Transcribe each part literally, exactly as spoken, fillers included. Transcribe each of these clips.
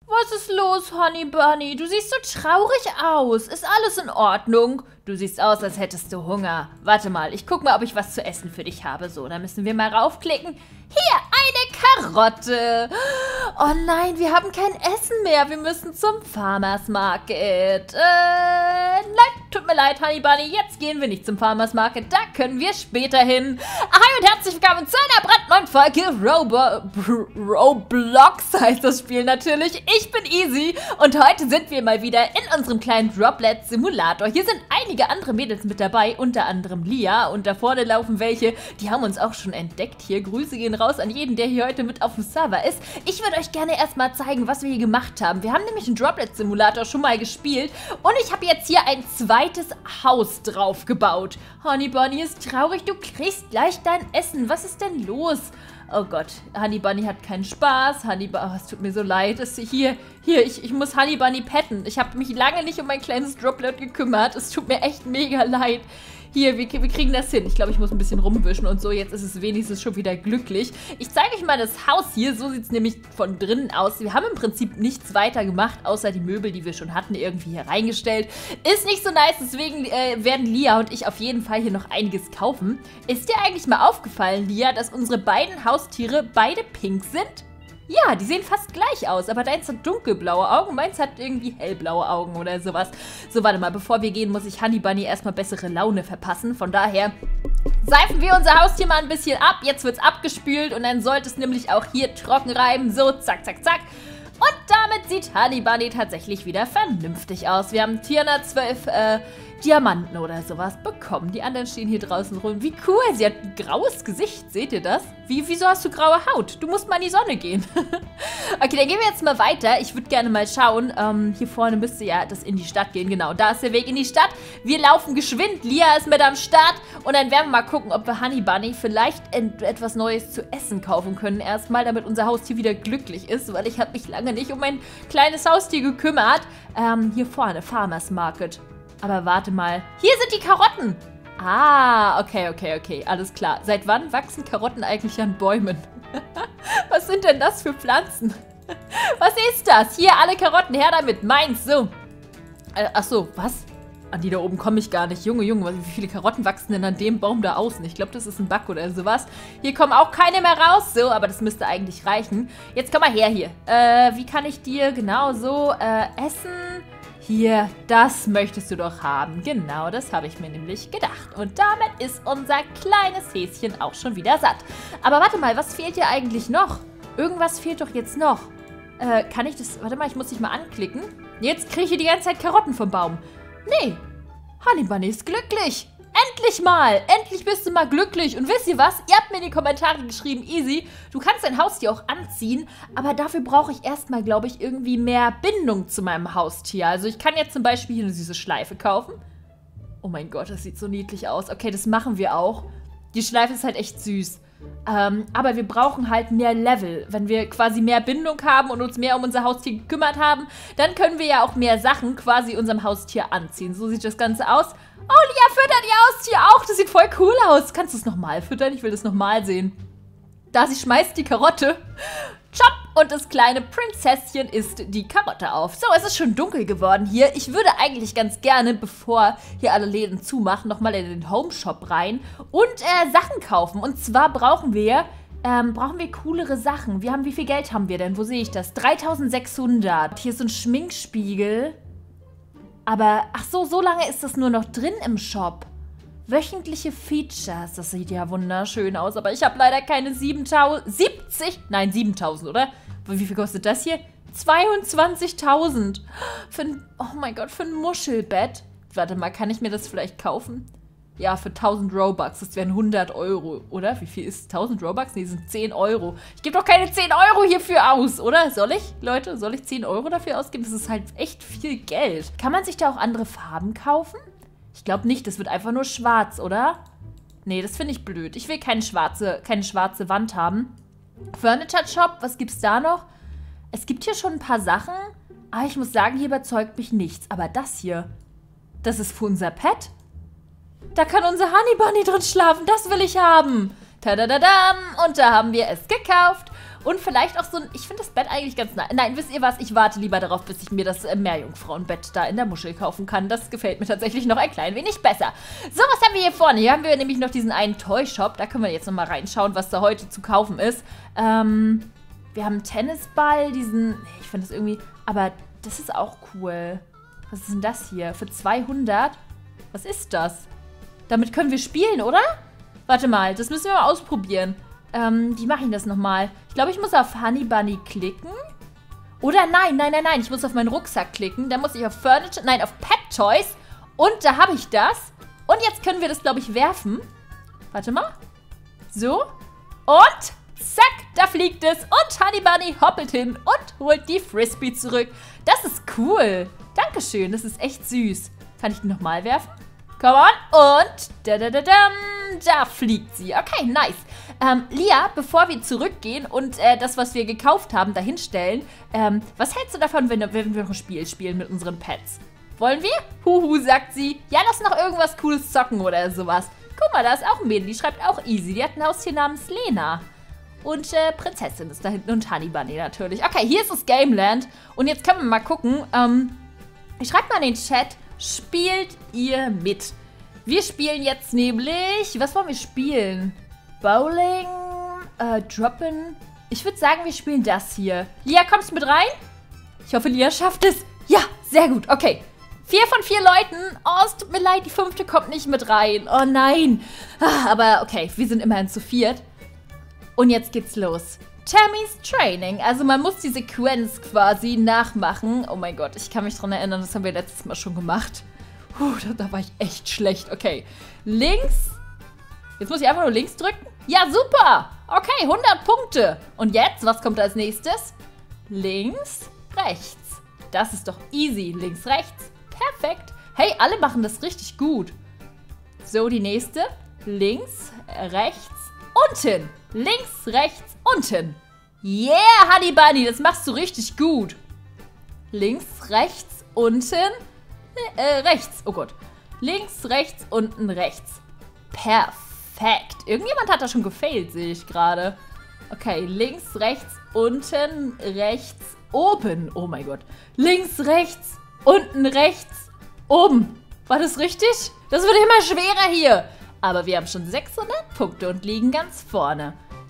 Was ist los, Honey Bunny? Du siehst so traurig aus. Ist alles in Ordnung? Du siehst aus, als hättest du Hunger. Warte mal, ich guck mal, ob ich was zu essen für dich habe. So, da müssen wir mal raufklicken. Hier, eine Karotte. Oh nein, wir haben kein Essen mehr. Wir müssen zum Farmers Market. Äh, nein, tut mir leid, Honey Bunny. Jetzt gehen wir nicht zum Farmers Market. Da können wir später hin. Hi und herzlich willkommen zu einer brandneuen Folge Robo Roblox heißt das Spiel natürlich. Ich bin Easy und heute sind wir mal wieder in unserem kleinen Droplet Simulator. Hier sind einige andere Mädels mit dabei, unter anderem Lia. Und da vorne laufen welche, die haben uns auch schon entdeckt. Hier, Grüße gehen raus an jeden, der hier heute mit auf dem Server ist. Ich würde euch gerne erstmal zeigen, was wir hier gemacht haben. Wir haben nämlich einen Droplet Simulator schon mal gespielt und ich habe jetzt hier ein zweites Haus drauf gebaut. Honey Bunny ist traurig, du kriegst gleich dein Essen. Was ist denn los? Oh Gott, Honey Bunny hat keinen Spaß. Honey Bunny, oh, es tut mir so leid. Es, hier, hier, ich, ich muss Honey Bunny petten. Ich habe mich lange nicht um mein kleines Droplet gekümmert. Es tut mir echt mega leid. Hier, wir, wir kriegen das hin. Ich glaube, ich muss ein bisschen rumwischen und so. Jetzt ist es wenigstens schon wieder glücklich. Ich zeige euch mal das Haus hier. So sieht es nämlich von drinnen aus. Wir haben im Prinzip nichts weiter gemacht, außer die Möbel, die wir schon hatten, irgendwie hier reingestellt. Ist nicht so nice, deswegen äh, werden Lia und ich auf jeden Fall hier noch einiges kaufen. Ist dir eigentlich mal aufgefallen, Lia, dass unsere beiden Haustiere beide pink sind? Ja, die sehen fast gleich aus, aber deins hat dunkelblaue Augen, meins hat irgendwie hellblaue Augen oder sowas. So, warte mal, bevor wir gehen, muss ich Honey Bunny erstmal bessere Laune verpassen. Von daher seifen wir unser Haustier mal ein bisschen ab. Jetzt wird's abgespült und dann sollte es nämlich auch hier trocken reiben. So, zack, zack, zack. Und damit sieht Honey Bunny tatsächlich wieder vernünftig aus. Wir haben vierhundertzwölf äh, Diamanten oder sowas bekommen. Die anderen stehen hier draußen rum. Wie cool, sie hat ein graues Gesicht. Seht ihr das? Wie, wieso hast du graue Haut? Du musst mal in die Sonne gehen. Okay, dann gehen wir jetzt mal weiter. Ich würde gerne mal schauen. Ähm, hier vorne müsste ja das in die Stadt gehen. Genau, da ist der Weg in die Stadt. Wir laufen geschwind. Lia ist mit am Start. Und dann werden wir mal gucken, ob wir Honey Bunny vielleicht etwas Neues zu essen kaufen können. Erstmal, damit unser Haustier wieder glücklich ist. Weil ich habe mich lange nicht um mein kleines Haustier gekümmert. Ähm, hier vorne, Farmers Market. Aber warte mal. Hier sind die Karotten. Ah, okay, okay, okay. Alles klar. Seit wann wachsen Karotten eigentlich an Bäumen? Was sind denn das für Pflanzen? Was ist das? Hier, alle Karotten, her damit. Meins, so. Äh, ach so, was? An die da oben komme ich gar nicht. Junge, Junge, wie viele Karotten wachsen denn an dem Baum da außen? Ich glaube, das ist ein Bug oder sowas. Hier kommen auch keine mehr raus. So, aber das müsste eigentlich reichen. Jetzt komm mal her hier. Äh, wie kann ich dir genau so äh, essen? Hier, das möchtest du doch haben. Genau, das habe ich mir nämlich gedacht. Und damit ist unser kleines Häschen auch schon wieder satt. Aber warte mal, was fehlt dir eigentlich noch? Irgendwas fehlt doch jetzt noch. Äh, kann ich das... Warte mal, ich muss dich mal anklicken. Jetzt kriege ich hier die ganze Zeit Karotten vom Baum. Nee, Honey Bunny ist glücklich. Endlich mal! Endlich bist du mal glücklich. Und wisst ihr was? Ihr habt mir in die Kommentare geschrieben, Easy, du kannst dein Haustier auch anziehen, aber dafür brauche ich erstmal, glaube ich, irgendwie mehr Bindung zu meinem Haustier. Also ich kann jetzt zum Beispiel hier eine süße Schleife kaufen. Oh mein Gott, das sieht so niedlich aus. Okay, das machen wir auch. Die Schleife ist halt echt süß. Ähm, aber wir brauchen halt mehr Level. Wenn wir quasi mehr Bindung haben und uns mehr um unser Haustier gekümmert haben, dann können wir ja auch mehr Sachen quasi unserem Haustier anziehen. So sieht das Ganze aus. Oh, Lia füttert ihr Haustier auch. Das sieht voll cool aus. Kannst du es nochmal füttern? Ich will das nochmal sehen. Da, sie schmeißt die Karotte. Chop! Und das kleine Prinzesschen isst die Karotte auf. So, es ist schon dunkel geworden hier. Ich würde eigentlich ganz gerne, bevor hier alle Läden zumachen, nochmal in den Home Shop rein und äh, Sachen kaufen. Und zwar brauchen wir, ähm, brauchen wir coolere Sachen. Wir haben, wie viel Geld haben wir denn? Wo sehe ich das? dreitausendsechshundert. Hier ist so ein Schminkspiegel. Aber, ach so, so lange ist das nur noch drin im Shop. Wöchentliche Features, das sieht ja wunderschön aus, aber ich habe leider keine siebentausend, siebzig, nein, siebentausend, oder? Wie viel kostet das hier? zweiundzwanzigtausend. Für ein, oh mein Gott, für ein Muschelbett. Warte mal, kann ich mir das vielleicht kaufen? Ja, für tausend Robux, das wären hundert Euro, oder? Wie viel ist tausend Robux? Nee, das sind zehn Euro. Ich gebe doch keine zehn Euro hierfür aus, oder? Soll ich, Leute, soll ich zehn Euro dafür ausgeben? Das ist halt echt viel Geld. Kann man sich da auch andere Farben kaufen? Ich glaube nicht, das wird einfach nur schwarz, oder? Nee, das finde ich blöd. Ich will keine schwarze, keine schwarze Wand haben. Furniture Shop, was gibt's da noch? Es gibt hier schon ein paar Sachen. Aber ich muss sagen, hier überzeugt mich nichts. Aber das hier, das ist für unser Pet. Da kann unser Honey Bunny drin schlafen. Das will ich haben. Tadadadam. Und da haben wir es gekauft. Und vielleicht auch so ein, ich finde das Bett eigentlich ganz nice. Nein, wisst ihr was? Ich warte lieber darauf, bis ich mir das äh, Meerjungfrauenbett da in der Muschel kaufen kann. Das gefällt mir tatsächlich noch ein klein wenig besser. So, was haben wir hier vorne? Hier haben wir nämlich noch diesen einen Toy-Shop. Da können wir jetzt nochmal reinschauen, was da heute zu kaufen ist. Ähm, wir haben einen Tennisball, diesen, ich finde das irgendwie, aber das ist auch cool. Was ist denn das hier? Für zweihundert? Was ist das? Damit können wir spielen, oder? Warte mal, das müssen wir mal ausprobieren. Ähm, wie mache ich das nochmal? Ich glaube, ich muss auf Honey Bunny klicken. Oder nein, nein, nein, nein. Ich muss auf meinen Rucksack klicken. Dann muss ich auf Furniture, nein, auf Pet Toys. Und da habe ich das. Und jetzt können wir das, glaube ich, werfen. Warte mal. So. Und zack, da fliegt es. Und Honey Bunny hoppelt hin und holt die Frisbee zurück. Das ist cool. Dankeschön, das ist echt süß. Kann ich die nochmal werfen? Come on. Und da, da, da, da, da fliegt sie. Okay, nice. Ähm, Lia, bevor wir zurückgehen und äh, das, was wir gekauft haben, dahinstellen, ähm, was hältst du davon, wenn, wenn wir noch ein Spiel spielen mit unseren Pets? Wollen wir? Huhu, sagt sie. Ja, lass noch irgendwas Cooles zocken oder sowas. Guck mal, da ist auch ein Mädel, die schreibt auch easy. Die hat ein Haustier namens Lena. Und äh, Prinzessin ist da hinten und Honey Bunny natürlich. Okay, hier ist das Gameland. Und jetzt können wir mal gucken. Ähm, ich schreibe mal in den Chat, spielt ihr mit? Wir spielen jetzt nämlich, was wollen wir spielen? Bowling, äh, Droppen. Ich würde sagen, wir spielen das hier. Lia, kommst du mit rein? Ich hoffe, Lia schafft es. Ja, sehr gut. Okay. Vier von vier Leuten. Oh, es tut mir leid, die fünfte kommt nicht mit rein. Oh nein. Ah, aber okay, wir sind immerhin zu viert. Und jetzt geht's los. Tammy's Training. Also man muss die Sequenz quasi nachmachen. Oh mein Gott, ich kann mich daran erinnern, das haben wir letztes Mal schon gemacht. Puh, da, da war ich echt schlecht. Okay, links. Jetzt muss ich einfach nur links drücken. Ja, super. Okay, hundert Punkte. Und jetzt, was kommt als nächstes? Links, rechts. Das ist doch easy. Links, rechts. Perfekt. Hey, alle machen das richtig gut. So, die nächste. Links, rechts, unten. Links, rechts, unten. Yeah, Honey Bunny, das machst du richtig gut. Links, rechts, unten. Äh, rechts. Oh Gott. Links, rechts, unten, rechts. Perfekt. Perfekt. Irgendjemand hat da schon gefailt, sehe ich gerade. Okay, links, rechts, unten, rechts, oben. Oh mein Gott. Links, rechts, unten, rechts, oben. War das richtig? Das wird immer schwerer hier. Aber wir haben schon sechshundert Punkte und liegen ganz vorne.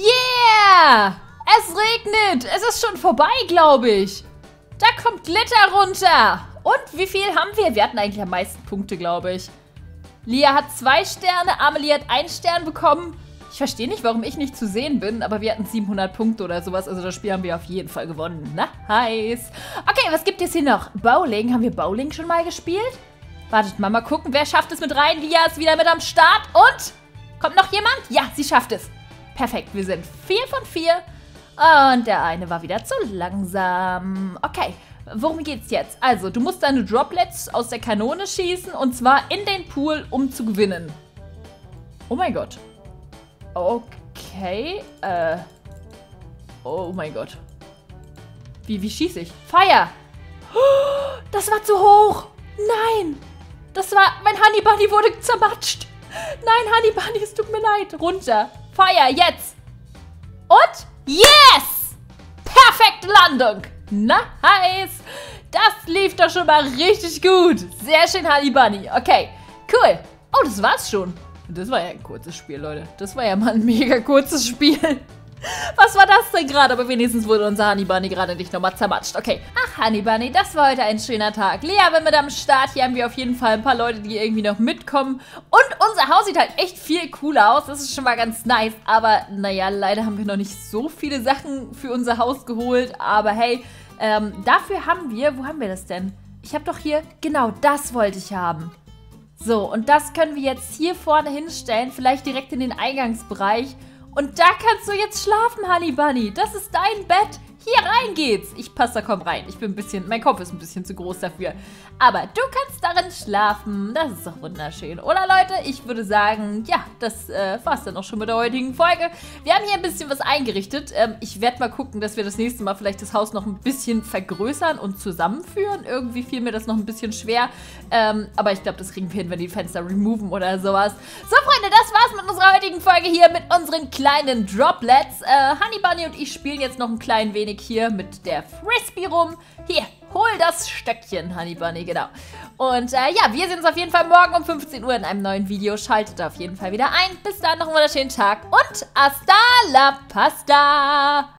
Yeah! Es regnet. Es ist schon vorbei, glaube ich. Da kommt Glitter runter. Und wie viel haben wir? Wir hatten eigentlich am meisten Punkte, glaube ich. Lia hat zwei Sterne, Amelie hat einen Stern bekommen. Ich verstehe nicht, warum ich nicht zu sehen bin, aber wir hatten siebenhundert Punkte oder sowas. Also das Spiel haben wir auf jeden Fall gewonnen. Na, heiß. Okay, was gibt es hier noch? Bowling. Haben wir Bowling schon mal gespielt? Wartet mal, mal gucken, wer schafft es mit rein. Lia ist wieder mit am Start. Und? Kommt noch jemand? Ja, sie schafft es. Perfekt, wir sind vier von vier. Und der eine war wieder zu langsam. Okay. Worum geht's jetzt? Also, du musst deine Droplets aus der Kanone schießen und zwar in den Pool, um zu gewinnen. Oh mein Gott. Okay. Äh. Oh mein Gott. Wie, wie schieße ich? Feuer! Das war zu hoch! Nein! Das war... Mein Honey Bunny wurde zermatscht! Nein, Honey Bunny, es tut mir leid. Runter. Feuer, jetzt! Und? Yes! Perfekte Landung! Nice! Das lief doch schon mal richtig gut. Sehr schön, Honey Bunny. Okay, cool. Oh, das war's schon. Das war ja ein kurzes Spiel, Leute. Das war ja mal ein mega kurzes Spiel. Was war das denn gerade? Aber wenigstens wurde unser Honey Bunny gerade nicht nochmal zermatscht. Okay. Ach, Honey Bunny, das war heute ein schöner Tag. Lea, wenn wir da am Start, hier haben wir auf jeden Fall ein paar Leute, die irgendwie noch mitkommen. Und unser Haus sieht halt echt viel cooler aus. Das ist schon mal ganz nice. Aber naja, leider haben wir noch nicht so viele Sachen für unser Haus geholt. Aber hey, ähm, dafür haben wir... Wo haben wir das denn? Ich habe doch hier... Genau, das wollte ich haben. So, und das können wir jetzt hier vorne hinstellen. Vielleicht direkt in den Eingangsbereich. Und da kannst du jetzt schlafen, Honey Bunny. Das ist dein Bett. Hier rein geht's. Ich passe da kaum rein. Ich bin ein bisschen, mein Kopf ist ein bisschen zu groß dafür. Aber du kannst darin schlafen. Das ist doch wunderschön. Oder Leute, ich würde sagen, ja, das äh, war's dann auch schon mit der heutigen Folge. Wir haben hier ein bisschen was eingerichtet. Ähm, ich werde mal gucken, dass wir das nächste Mal vielleicht das Haus noch ein bisschen vergrößern und zusammenführen. Irgendwie fiel mir das noch ein bisschen schwer. Ähm, aber ich glaube, das kriegen wir hin, wenn die Fenster removen oder sowas. So, Freunde, das war's mit unserer heutigen Folge hier mit unseren kleinen Droplets. Äh, Honey Bunny und ich spielen jetzt noch ein klein wenig hier mit der Frisbee rum. Hier, hol das Stöckchen, Honey Bunny, genau. Und äh, ja, wir sehen uns auf jeden Fall morgen um fünfzehn Uhr in einem neuen Video. Schaltet auf jeden Fall wieder ein. Bis dann, noch einen wunderschönen Tag und hasta la pasta!